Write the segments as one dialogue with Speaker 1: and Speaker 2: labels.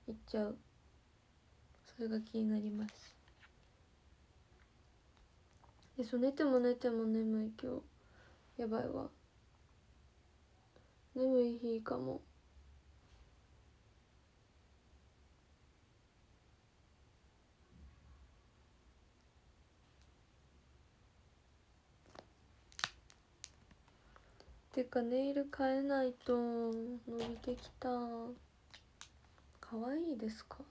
Speaker 1: 行っちゃう。それが気になります。そう、寝ても眠い今日。やばいわ。眠い日かも。てかネイル変えないと伸びてきた。可愛いですか？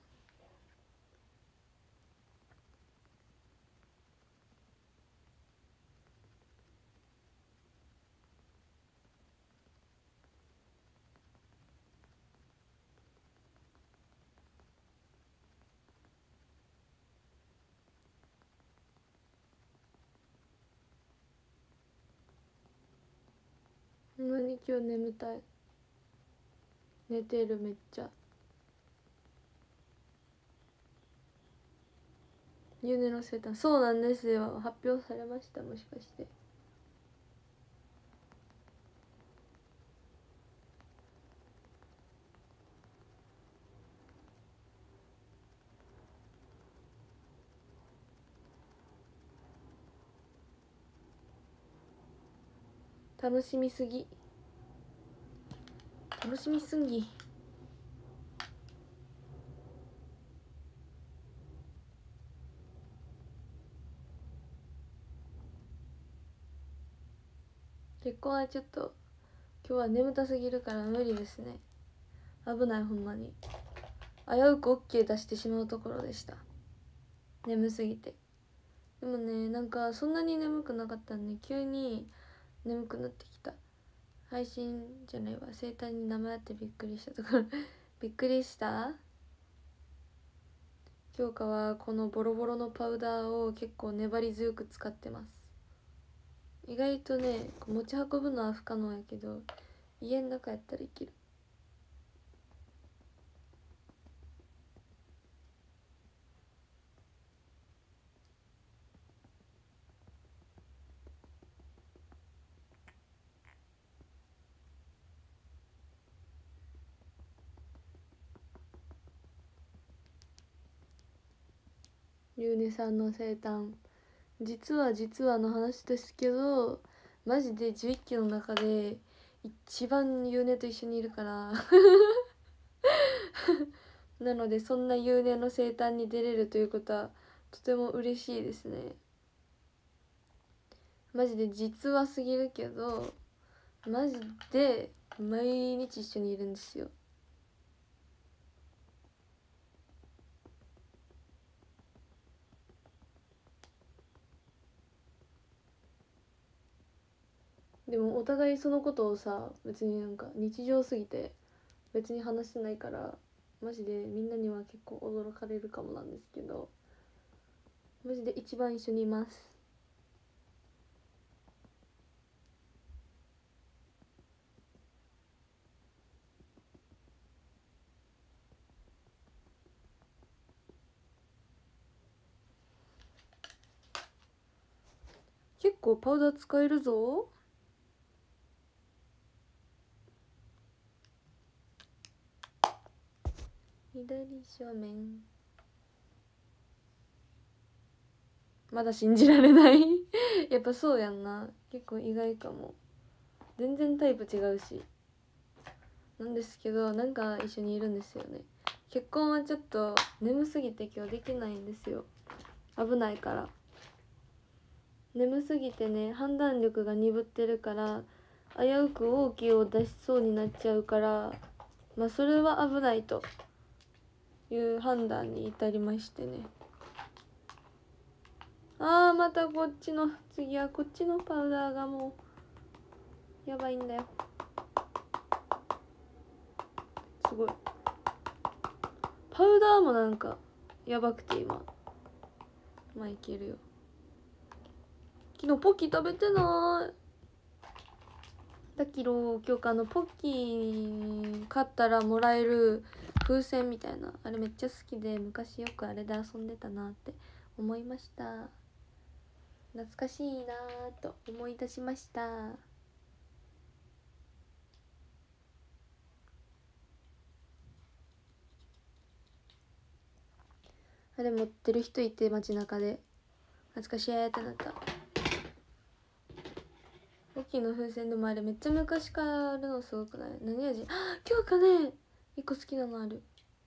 Speaker 1: 何今日眠たい。寝てるめっちゃ。ゆうねの生誕、そうなんですよ。発表されました。もしかして。楽しみすぎ。楽しみすぎ。結婚はちょっと今日は眠たすぎるから無理ですね。危ない、ほんまに危うく OK 出してしまうところでした。眠すぎて。でもね、なんかそんなに眠くなかったんで急に眠くなってきた。配信じゃないわ、生誕に名前あってびっくりしたところびっくりした。京香はこのボロボロのパウダーを結構粘り強く使ってます。意外とね、持ち運ぶのは不可能やけど家の中やったらいける。ゆうねさんの生誕、実はの話ですけど、マジで11期の中で一番ゆうねと一緒にいるからなのでそんなゆうねの生誕に出れるということはとても嬉しいですね。マジで実話すぎるけど、マジで毎日一緒にいるんですよ。でもお互いそのことをさ、別になんか日常すぎて別に話してないから、マジでみんなには結構驚かれるかもなんですけど、マジで一番一緒にいます。結構パウダー使えるぞ。左正面。まだ信じられないやっぱそうやんな。結構意外かも。全然タイプ違うしなんですけど、なんか一緒にいるんですよね。結婚はちょっと眠すぎて今日できないんですよ。危ないから。眠すぎてね、判断力が鈍ってるから危うく OK を出しそうになっちゃうから、まあそれは危ないという判断に至りましてね。またこっちの、次はこっちのパウダーがもうやばいんだよ。すごい。パウダーもなんかやばくて今。まあいけるよ。昨日ポッキー食べてない。だけど今日ポッキー買ったらもらえる風船みたいな、あれめっちゃ好きで昔よくあれで遊んでたなって思いました。懐かしいなぁと思い出しました。 あれ持ってる人いて街中で懐かしいってなった。大きいの風船でもあれめっちゃ昔からあるのすごくない？何味？今日かね一個好きなのある。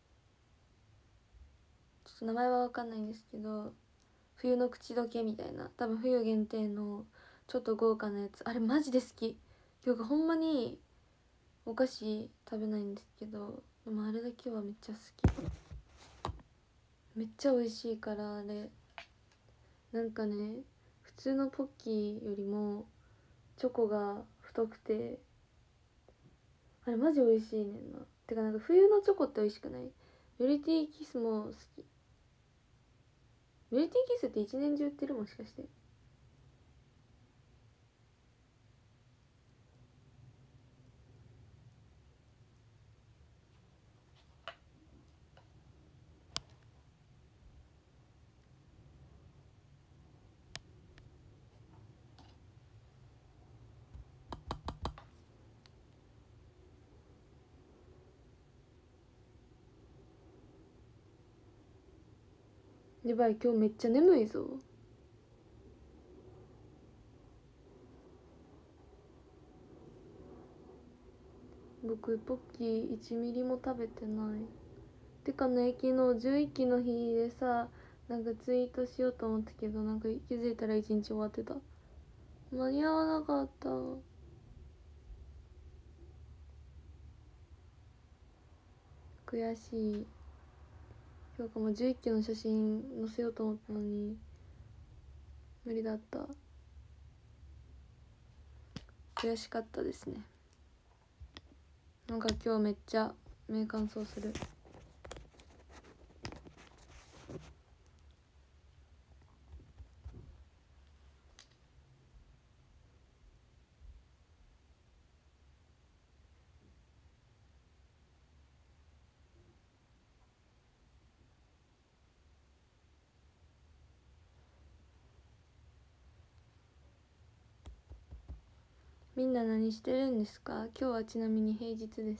Speaker 1: ちょっと名前は分かんないんですけど、冬の口どけみたいな、多分冬限定のちょっと豪華なやつ、あれマジで好き。今日ほんまにお菓子食べないんですけど、でもあれだけはめっちゃ好き。めっちゃ美味しいからあれ。なんかね、普通のポッキーよりもチョコが太くて、あれマジ美味しいねんな。てかなんか冬のチョコって美味しくない？メルティーキスも好き。メルティーキスって一年中売ってる？もしかして。やばい、今日めっちゃ眠いぞ。僕ポッキー1ミリも食べてない。てかね、昨日11期の日でさ、なんかツイートしようと思ったけど、なんか気づいたら1日終わってた。間に合わなかった。悔しい。今日かも11期の写真載せようと思ったのに無理だった。悔しかったですね。なんか今日めっちゃ目乾燥する。みんな何してるんですか？今日はちなみに平日です。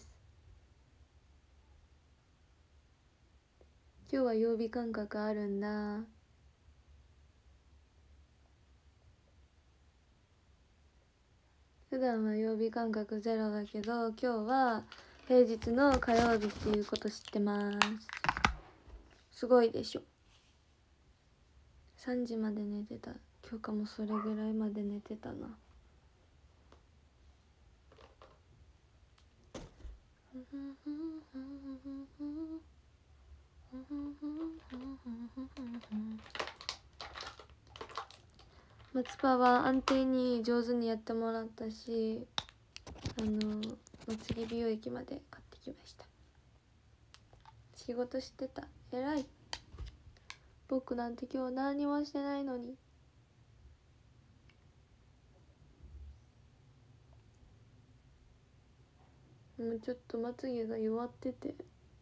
Speaker 1: 今日は曜日感覚あるんだ。普段は曜日感覚ゼロだけど、今日は平日の火曜日っていうこと知ってます。すごいでしょ。3時まで寝てた。今日かもそれぐらいまで寝てたな。松葉は安定に上手にやってもらったし、まつげ美容液まで買ってきました。仕事してた。偉い。僕なんて今日何もしてないのに。もうちょっとまつげが弱ってて、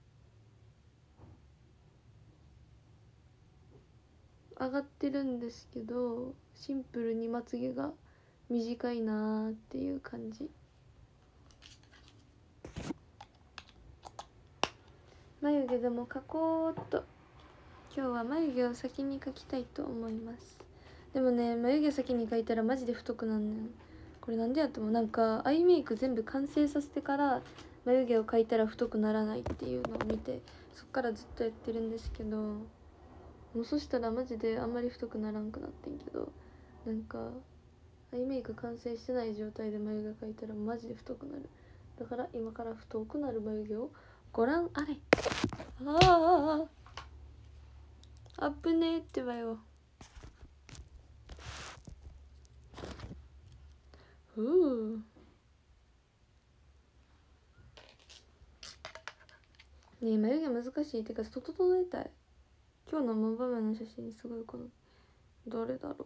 Speaker 1: 上がってるんですけど、シンプルにまつげが短いなーっていう感じ。眉毛でも描こうっと。今日は眉毛を先に描きたいと思います。でもね、眉毛先に描いたらマジで太くなんねん。これなんでやと思う？なんかアイメイク全部完成させてから眉毛を描いたら太くならないっていうのを見て、そっからずっとやってるんですけど、もうそしたらマジであんまり太くならんくなってんけど、なんかアイメイク完成してない状態で眉毛描いたらマジで太くなる。だから今から太くなる眉毛をご覧あれ。あぶねえってばよ。ねえ、眉毛難しい。ってか整えたい。今日のモバメの写真すごいこのどれだろ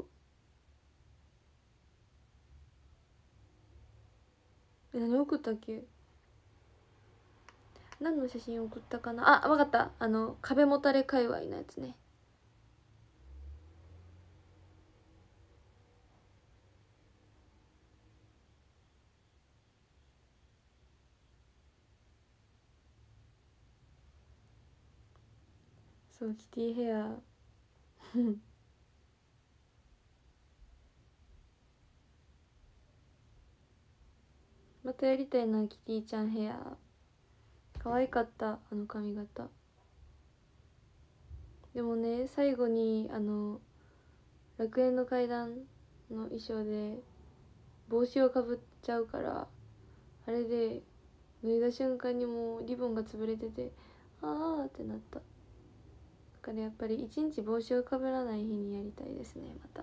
Speaker 1: う。何送ったっけ？何の写真送ったかな。あ、わかった。壁もたれ界隈のやつね。 そうキティヘアまたやりたいな、キティちゃんヘア。可愛かった、あの髪型。でもね、最後に楽園の階段の衣装で帽子をかぶっちゃうから、あれで脱いだ瞬間にもうリボンが潰れてて、あーってなった。だからやっぱり一日帽子をかぶらない日にやりたいですね、また。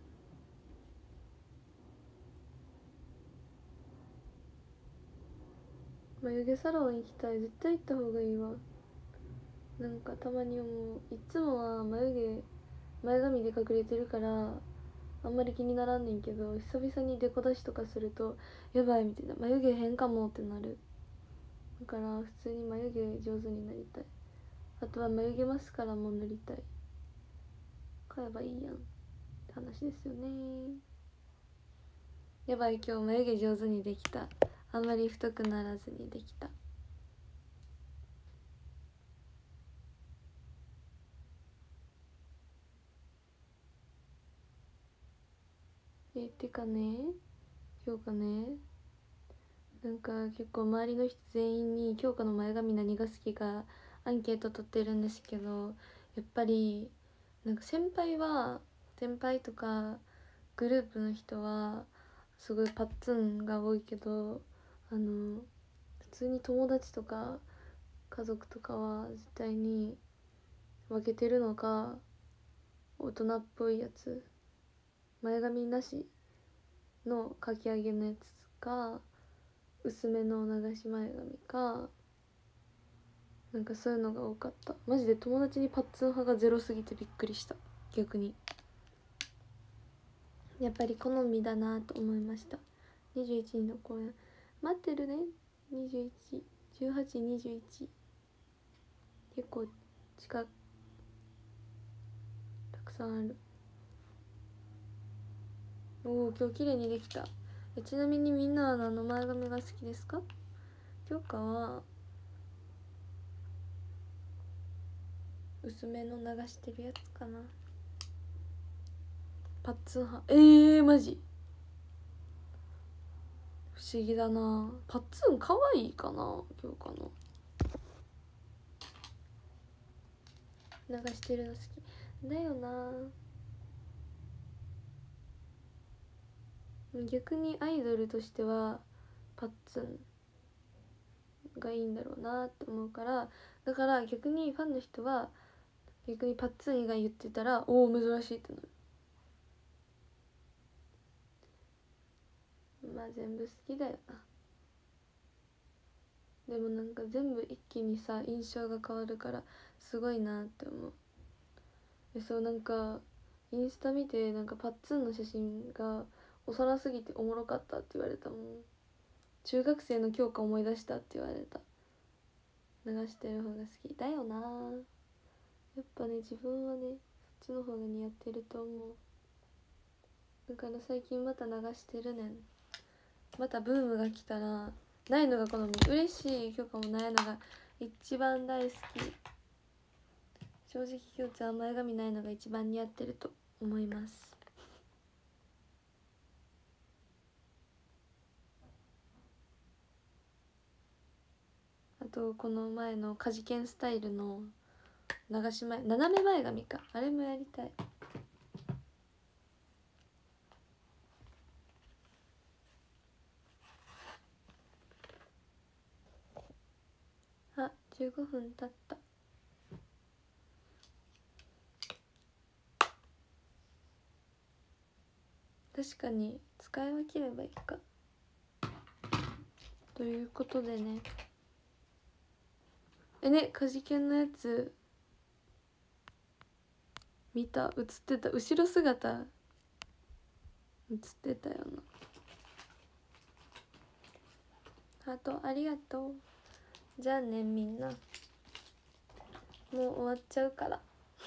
Speaker 1: 眉毛サロン行きたい、絶対行った方がいいわ。なんかたまに思う、いつもは前髪で隠れてるからあんまり気にならんねんけど、久々にデコ出しとかするとやばいみたいな、眉毛変かもってなる。だから普通に眉毛上手になりたい。あとは眉毛マスカラも塗りたい。買えばいいやんって話ですよね。やばい、今日眉毛上手にできた。あんまり太くならずにできた。てかね、今日かね、なんか結構周りの人全員に京香の前髪何が好きかアンケート取ってるんですけど、やっぱりなんか先輩とかグループの人はすごいパッツンが多いけど、普通に友達とか家族とかは絶対に分けてるのか、大人っぽいやつ、前髪なしのかき上げのやつか、薄めの流し前髪か、なんかそういうのが多かった。マジで友達にパッツン派がゼロすぎてびっくりした。逆にやっぱり好みだなと思いました。21人の公演待ってるね。211821結構近くたくさんある。おお、今日綺麗にできた。ちなみにみんなは何の前髪が好きですか？京香は薄めの流してるやつかな。パッツン派。マジ不思議だな。パッツン可愛いかな、京香の流してるの好きだよな。逆にアイドルとしてはパッツンがいいんだろうなって思うから、だから逆にファンの人は逆にパッツン以外言ってたら、おお珍しいってなる。まあ全部好きだよな。でもなんか全部一気にさ印象が変わるからすごいなって思う。そう、なんかインスタ見て、なんかパッツンの写真が幼すぎておもろかったって言われたもん。中学生の教科思い出したって言われた。流してる方が好きだよな。やっぱね、自分はねそっちの方が似合ってると思う。だから最近また流してるねん。またブームが来たら、ないのが好み。嬉しい。教科もないのが一番大好き。正直今日は前髪ないのが一番似合ってると思います。あとこの前のカジケンスタイルの流し前斜め前髪か、あれもやりたい。あ、15分経った。確かに使い分ければいいか。ということでね、カジケンのやつ見た？映ってた。後ろ姿映ってたよな。ハートありがとう。じゃあね、みんなもう終わっちゃうから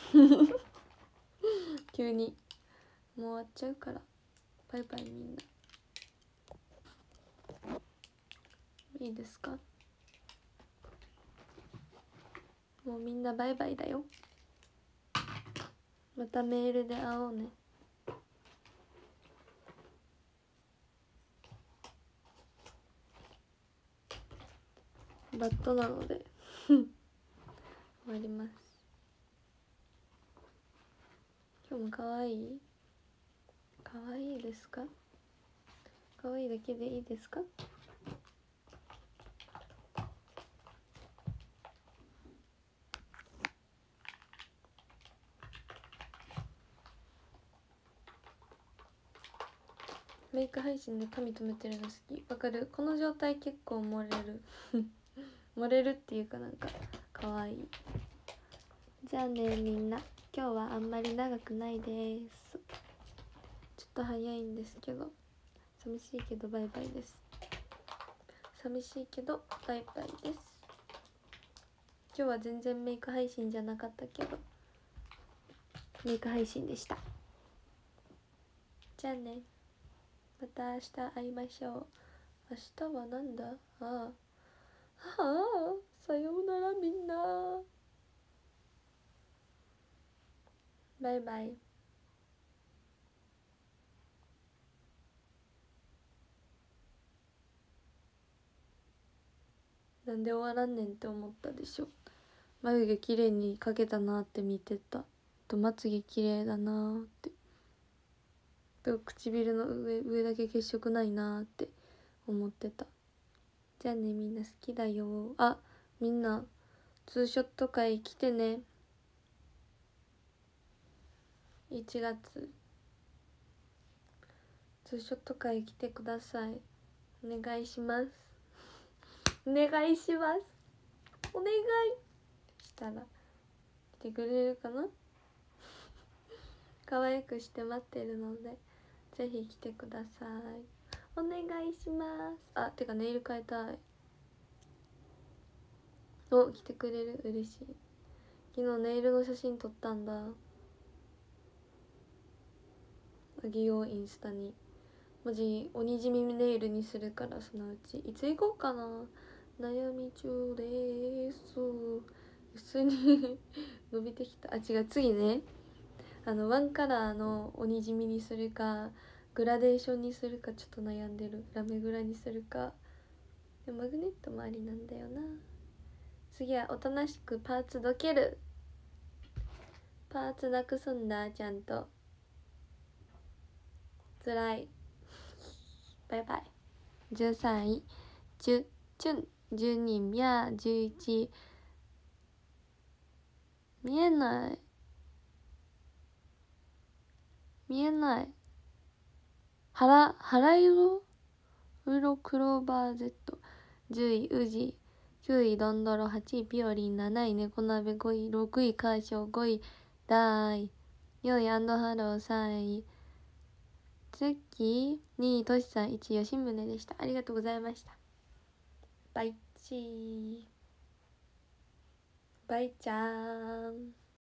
Speaker 1: 急にもう終わっちゃうから、バイバイ。みんないいですか？もうみんなバイバイだよ。 またメールで会おうね。バットなので終わります。今日も可愛い？可愛いですか？可愛いだけでいいですか？メイク配信で髪留めてるの好き。わかる。この状態結構漏れる漏れるっていうかなんか可愛い。じゃあねみんな、今日はあんまり長くないです。ちょっと早いんですけど、寂しいけどバイバイです。寂しいけどバイバイです。今日は全然メイク配信じゃなかったけどメイク配信でした。じゃあね、また明日会いましょう。明日はなんだ？ああ、さようならみんな。バイバイ。なんで終わらんねんって思ったでしょ。眉毛綺麗に描けたなって見てた。とまつげ綺麗だなって。と唇の上だけ血色ないなって思ってた。じゃあねみんな、好きだよ。あ、みんなツーショット会来てね。1月ツーショット会来てください。お願いします。お願いします。お願いしたら来てくれるかな可愛くして待ってるのでぜひ来てください。お願いします。あ、てかネイル変えたい。お、来てくれる、嬉しい。昨日ネイルの写真撮ったんだ。あげよう、インスタに。マジ鬼地味ネイルにするから、そのうちいつ行こうかな。悩み中です。普通に伸びてきた。あ、違う、次ね、ワンカラーの鬼地味にするかグラデーションにするかちょっと悩んでる。ラメグラにするか。でマグネットもありなんだよな。次はおとなしくパーツどける。パーツなくすんだ、ちゃんと。つらい。バイバイ。13位チュン、12ミャー、11見えない、見えない。原色クローバー Z。 10位宇治、9位ドンドロ、8位ピオリン、7位猫鍋、5位6位カーショー、5位ダーイ、4位アンドハロー、3位ツッキー、2位トシさん、1位吉宗でした。ありがとうございました。バイチー、バイちゃーん。